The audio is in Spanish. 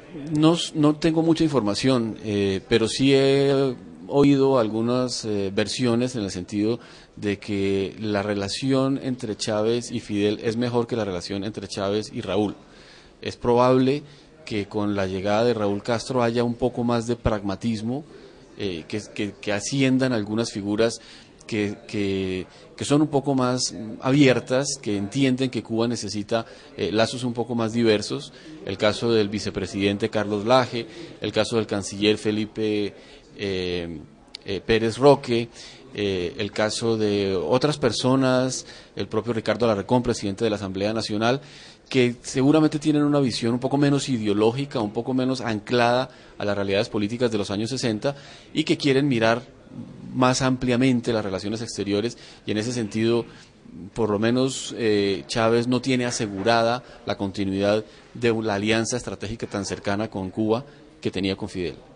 No tengo mucha información, pero sí he oído algunas versiones en el sentido de que la relación entre Chávez y Fidel es mejor que la relación entre Chávez y Raúl. Es probable que con la llegada de Raúl Castro haya un poco más de pragmatismo, que asciendan algunas figuras que son un poco más abiertas, que entienden que Cuba necesita lazos un poco más diversos. El caso del vicepresidente Carlos Laje, el caso del canciller Felipe Pérez Roque, el caso de otras personas, el propio Ricardo Alarcón, presidente de la Asamblea Nacional, que seguramente tienen una visión un poco menos ideológica, un poco menos anclada a las realidades políticas de los años 60 y que quieren mirar más ampliamente las relaciones exteriores, y en ese sentido por lo menos Chávez no tiene asegurada la continuidad de la alianza estratégica tan cercana con Cuba que tenía con Fidel.